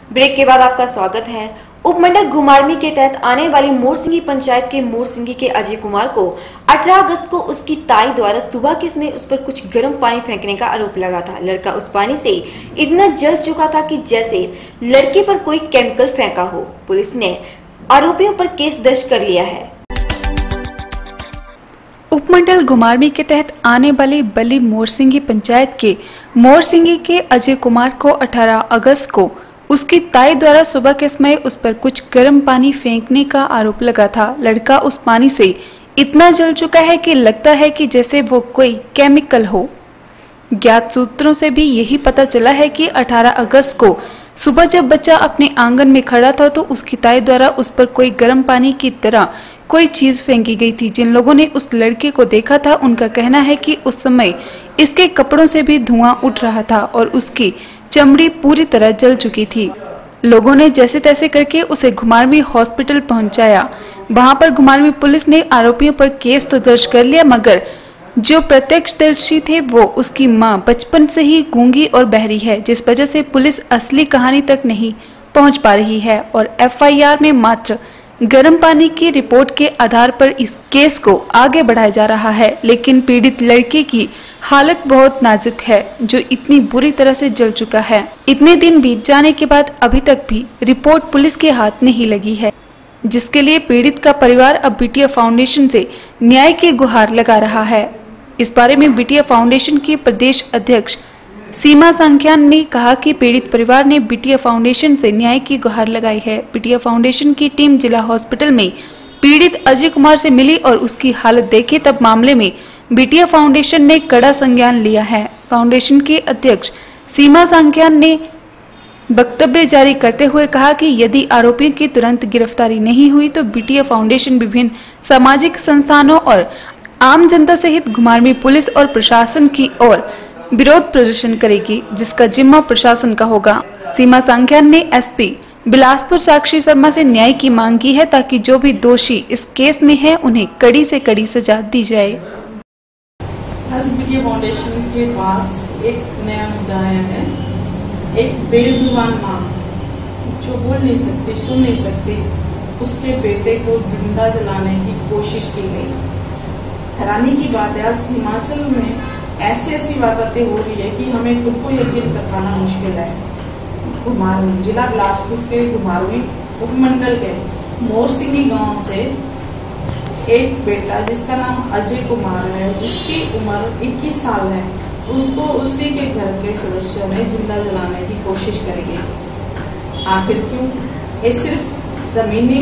Break के बाद आपका स्वागत है। उपमंडल घुमारवीं के तहत आने वाली मोरसिंगी पंचायत के मोरसिंगी के अजय कुमार को 18 अगस्त को उसकी ताई द्वारा सुबह के समय उस पर कुछ गर्म पानी फेंकने का आरोप लगा था। लड़का उस पानी से इतना जल चुका था कि जैसे लड़के पर कोई केमिकल फेंका हो। पुलिस ने आरोपियों पर केस दर्ज कर लिया है। उपमंडल घुमारवीं के तहत आने वाली बली मोरसिंगी पंचायत के मोरसिंगी के अजय कुमार को 18 अगस्त को उसकी ताई द्वारा सुबह के समय उस पर कुछ गर्म पानी फेंकने का आरोप लगा था। लड़का उस पानी से इतना जल चुका है कि लगता है कि जैसे वो कोई केमिकल हो। ज्ञात सूत्रों से भी यही पता चला है कि 18 अगस्त को सुबह जब बच्चा अपने आंगन में खड़ा था तो उसकी ताई द्वारा उस पर कोई गर्म पानी की तरह कोई चीज फेंकी गई थी। जिन लोगों ने उस लड़के को देखा था उनका कहना है कि उस समय इसके कपड़ों से भी धुआं उठ रहा था और उसकी चमड़ी पूरी तरह जल चुकी थी। लोगों ने जैसे तैसे करके उसे घुमारवीं हॉस्पिटल पहुंचाया। वहां पर घुमारवीं पुलिस ने आरोपियों पर केस तो दर्ज कर लिया, मगर जो प्रत्यक्षदर्शी थे वो उसकी मां बचपन से ही गूंगी और बहरी है, जिस वजह से पुलिस असली कहानी तक नहीं पहुंच पा रही है और एफआईआर में मात्र गर्म पानी की रिपोर्ट के आधार पर इस केस को आगे बढ़ाया जा रहा है। लेकिन पीड़ित लड़के की हालत बहुत नाजुक है, जो इतनी बुरी तरह से जल चुका है। इतने दिन बीत जाने के बाद अभी तक भी रिपोर्ट पुलिस के हाथ नहीं लगी है, जिसके लिए पीड़ित का परिवार अब बिटिया फाउंडेशन से न्याय की गुहार लगा रहा है। इस बारे में बिटिया फाउंडेशन की प्रदेश अध्यक्ष सीमा सांख्यान ने कहा कि पीड़ित परिवार ने बिटिया फाउंडेशन से न्याय की गुहार लगाई है। बिटिया फाउंडेशन की टीम जिला हॉस्पिटल में पीड़ित अजय कुमार से मिली और उसकी हालत देखी, तब मामले में बिटिया फाउंडेशन ने कड़ा संज्ञान लिया है। फाउंडेशन के अध्यक्ष सीमा सांख्यान ने वक्तव्य जारी करते हुए कहा कि यदि आरोपियों की तुरंत गिरफ्तारी नहीं हुई तो बिटिया फाउंडेशन विभिन्न सामाजिक संस्थानों और आम जनता सहित घुमारवीं पुलिस और प्रशासन की ओर विरोध प्रदर्शन करेगी, जिसका जिम्मा प्रशासन का होगा। सीमा सांख्यान ने एसपी बिलासपुर साक्षी शर्मा से न्याय की मांग की है, ताकि जो भी दोषी इस केस में है उन्हें कड़ी से कड़ी सजा दी जाए। आज बिटिया फाउंडेशन के पास एक नया मुद्दा आया है। एक बेजुबान माँ जो बोल नहीं सकती, सुन नहीं सकती, उसके बेटे को जिंदा जलाने की कोशिश की गई। हैरानी की बात है, आज हिमाचल में ऐसी वारदातें हो रही है कि हमें खुद को यकीन कर पाना मुश्किल है। घुमारवीं जिला बिलासपुर के घुमारवीं उपमंडल के मोरसिंगी गांव से एक बेटा जिसका नाम अजय कुमार है, जिसकी उम्र 21 साल है, उसको उसी के घर के सदस्यों ने जिंदा जलाने की कोशिश करी है। आखिर क्यों? ये सिर्फ जमीनी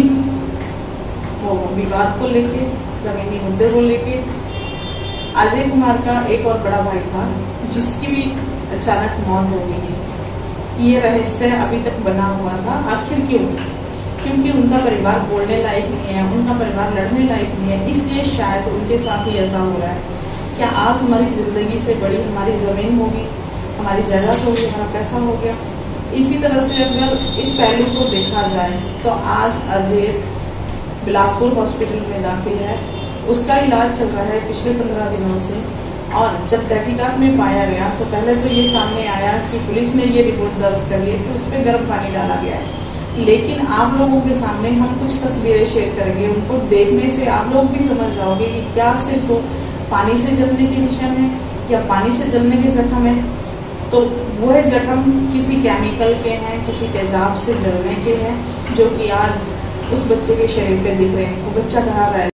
विवाद को लेके, जमीनी मुद्दे को लेके। अजय कुमार का एक और बड़ा भाई था जिसकी भी अचानक मौत हो गई है। ये रहस्य अभी तक बना हुआ था। आखिर क्यों? क्योंकि उनका परिवार बोलने लायक नहीं है, उनका परिवार लड़ने लायक नहीं है, इसलिए शायद उनके साथ ही ऐसा हो रहा है। क्या आज हमारी जिंदगी से बड़ी हमारी जमीन होगी, हमारी जगह होगी, हमारा पैसा हो गया? इसी तरह से अगर इस पहलू को देखा जाए तो आज अजय बिलासपुर हॉस्पिटल में दाखिल है। उसका इलाज चल रहा है पिछले 15 दिनों से, और जब तहकीकात में पाया गया तो पहले तो ये सामने आया कि पुलिस ने ये रिपोर्ट दर्ज करी है कि उस पर गर्म पानी डाला गया है। लेकिन आप लोगों के सामने हम कुछ तस्वीरें शेयर करेंगे, उनको देखने से आप लोग भी समझ जाओगे कि क्या सिर्फ पानी से जलने के निशान है या पानी से जलने के जख्म है। तो वह जख्म किसी केमिकल के हैं, किसी तेजाब से जलने के हैं, जो कि आज उस बच्चे के शरीर पे दिख रहे हैं। वो बच्चा कहाँ रहा है?